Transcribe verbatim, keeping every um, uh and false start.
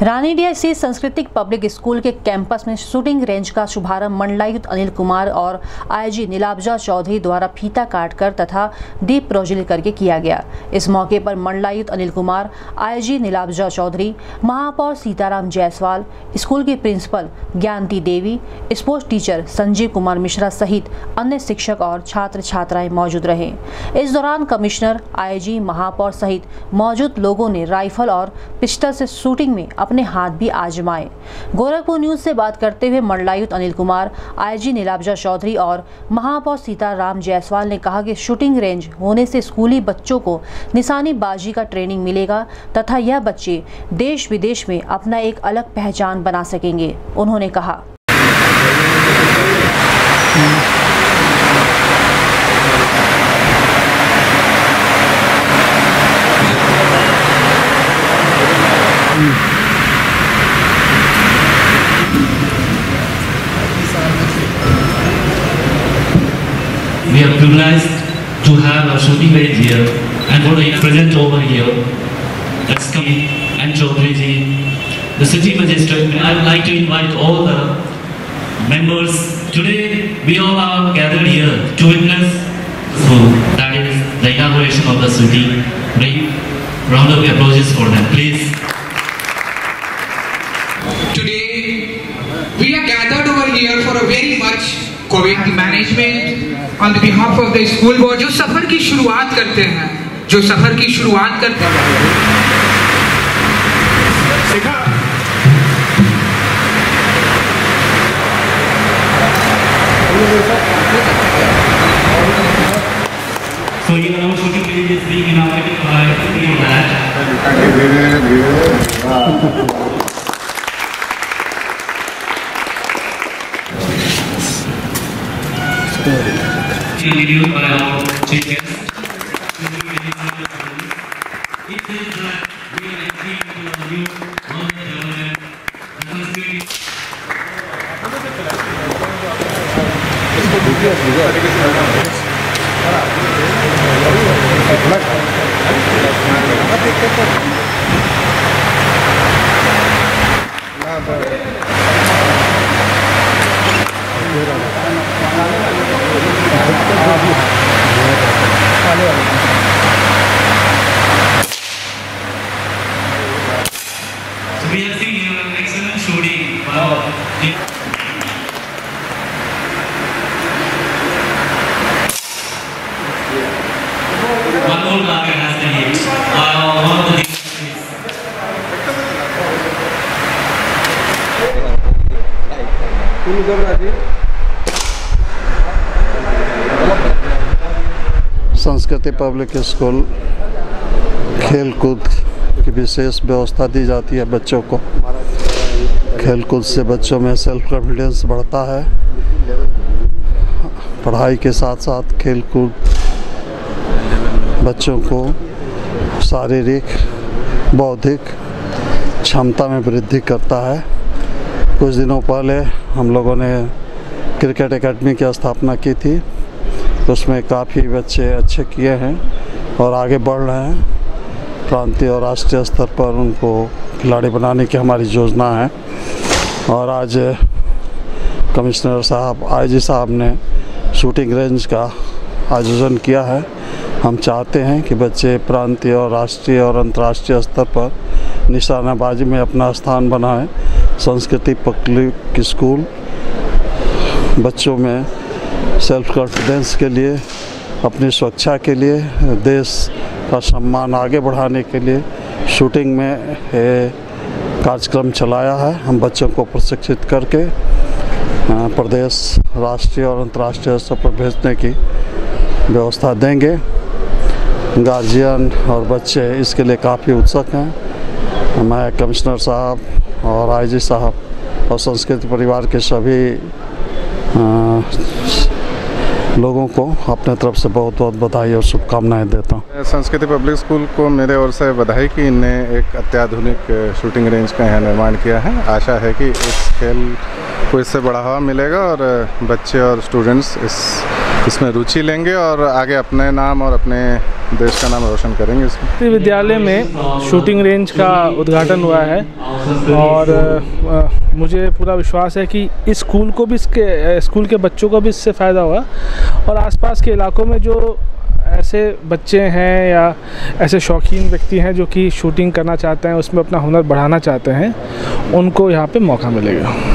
रानीडीह स्थित Sanskritik public school के campus में शूटिंग रेंज का शुभारंभ मंडलायुक्त अनिल कुमार और आईजी नीलाब्जा चौधरी द्वारा फीता काटकर तथा दीप प्रोज्वलित करके किया गया। इस मौके पर मंडलायुक्त अनिल कुमार, आईजी नीलाब्जा चौधरी, महापौर सीताराम जायसवाल, स्कूल की principal Gyanti Devi, sports teacher Sanjeev Kumar Mishra सहित अन्य शिक्षक और छात्र छात्राएं मौजूद रहे। इस दौरान कमिश्नर, आईजी, महापौर सहित मौजूद लोगों ने राइफल और पिस्टल से शूटिंग में अपने हाथ भी आजमाए। गोरखपुर न्यूज से बात करते हुए मंडलायुक्त अनिल कुमार, आईजी नीलाब्जा चौधरी और महापौर सीताराम जायसवाल ने कहा कि शूटिंग रेंज होने से स्कूली बच्चों को निशानेबाजी का ट्रेनिंग मिलेगा तथा यह बच्चे देश विदेश में अपना एक अलग पहचान बना सकेंगे। उन्होंने कहा, we are privileged to have a shooting range here and for the present over here, that's Kami and Chaudhary ji, the city magistrate. I would like to invite all the members. Today we all are gathered here to witness so that is the inauguration of the city. Right? Round of applause for them, please. Today we are gathered over here for a very much COVID management on the behalf of the school board जो सफर की शुरुआत करते हैं जो सफर की शुरुआत करते हैं So you know shooting range is being inaugurated by P O that. Introduced by our chief guest. It says that we are entering into a new modern development and constituting. So we have seen here an excellent shooting. Wow. One more target has been hit. Uh, one of the Sanskriti public school खेल कूद की विशेष व्यवस्था दी जाती है। बच्चों को खेल कूद से बच्चों में सेल्फ कॉन्फिडेंस बढ़ता है। पढ़ाई के साथ साथ खेल कूद बच्चों को शारीरिक बौद्धिक क्षमता में वृद्धि करता है। कुछ दिनों पहले हम लोगों ने क्रिकेट एकेडमी की स्थापना की थी, उसमें काफ़ी बच्चे अच्छे किए हैं और आगे बढ़ रहे हैं। प्रांतीय और राष्ट्रीय स्तर पर उनको खिलाड़ी बनाने की हमारी योजना है और आज कमिश्नर साहब, आईजी साहब ने शूटिंग रेंज का आयोजन किया है। हम चाहते हैं कि बच्चे प्रांतीय और राष्ट्रीय और अंतर्राष्ट्रीय स्तर पर निशानेबाजी में अपना स्थान बनाएं। संस्कृति पब्लिक स्कूल बच्चों में सेल्फ कॉन्फिडेंस के लिए, अपनी सुरक्षा के लिए, देश का सम्मान आगे बढ़ाने के लिए शूटिंग में कार्यक्रम चलाया है। हम बच्चों को प्रशिक्षित करके प्रदेश, राष्ट्रीय और अंतर्राष्ट्रीय स्तर पर भेजने की व्यवस्था देंगे। गार्जियन और बच्चे इसके लिए काफ़ी उत्सुक हैं। मैं कमिश्नर साहब और आईजी साहब और संस्कृति परिवार के सभी आ, लोगों को अपने तरफ से बहुत बहुत बधाई और शुभकामनाएं देता हूँ। संस्कृति पब्लिक स्कूल को मेरे ओर से बधाई कि इनने एक अत्याधुनिक शूटिंग रेंज का यहाँ निर्माण किया है। आशा है कि इस खेल को इससे बढ़ावा मिलेगा और बच्चे और स्टूडेंट्स इस इसमें रुचि लेंगे और आगे अपने नाम और अपने देश का नाम रोशन करेंगे। इसमें विद्यालय में शूटिंग रेंज का उद्घाटन हुआ है और आ, मुझे पूरा विश्वास है कि इस स्कूल को भी इसके स्कूल के बच्चों को भी इससे फ़ायदा हुआ और आसपास के इलाकों में जो ऐसे बच्चे हैं या ऐसे शौकीन व्यक्ति हैं जो कि शूटिंग करना चाहते हैं, उसमें अपना हुनर बढ़ाना चाहते हैं, उनको यहाँ पे मौका मिलेगा।